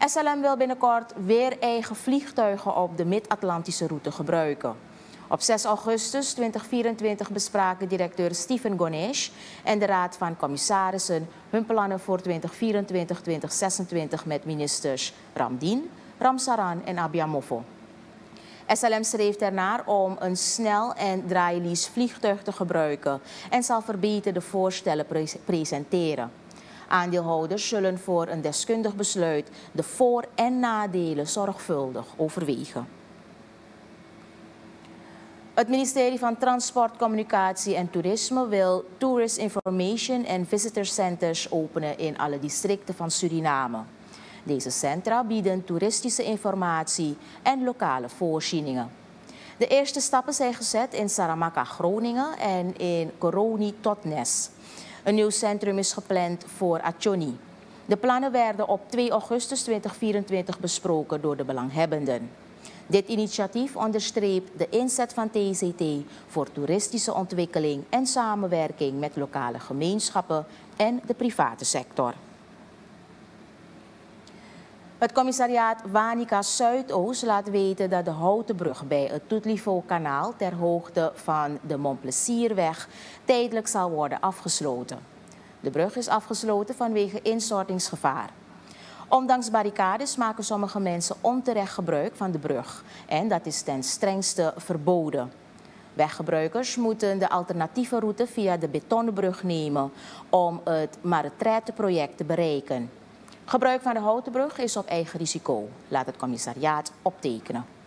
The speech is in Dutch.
SLM wil binnenkort weer eigen vliegtuigen op de Mid-Atlantische route gebruiken. Op 6 augustus 2024 bespraken directeur Steven Gonesh en de Raad van Commissarissen hun plannen voor 2024-2026 met ministers Ramdien, Ramsaran en Abiyamovo. SLM streeft ernaar om een snel en draailies vliegtuig te gebruiken en zal verbeterde voorstellen presenteren. Aandeelhouders zullen voor een deskundig besluit de voor- en nadelen zorgvuldig overwegen. Het ministerie van Transport, Communicatie en Toerisme wil Tourist Information en Visitor Centers openen in alle districten van Suriname. Deze centra bieden toeristische informatie en lokale voorzieningen. De eerste stappen zijn gezet in Saramaka, Groningen en in Koroni, Totnes. Een nieuw centrum is gepland voor Achoni. De plannen werden op 2 augustus 2024 besproken door de belanghebbenden. Dit initiatief onderstreept de inzet van TCT voor toeristische ontwikkeling en samenwerking met lokale gemeenschappen en de private sector. Het commissariaat Wanica Zuidoost laat weten dat de houten brug bij het Toetlivo-kanaal ter hoogte van de Montplezierweg tijdelijk zal worden afgesloten. De brug is afgesloten vanwege instortingsgevaar. Ondanks barricades maken sommige mensen onterecht gebruik van de brug en dat is ten strengste verboden. Weggebruikers moeten de alternatieve route via de betonnen brug nemen om het Maretraite-project te bereiken. Gebruik van de houten brug is op eigen risico, laat het commissariaat optekenen.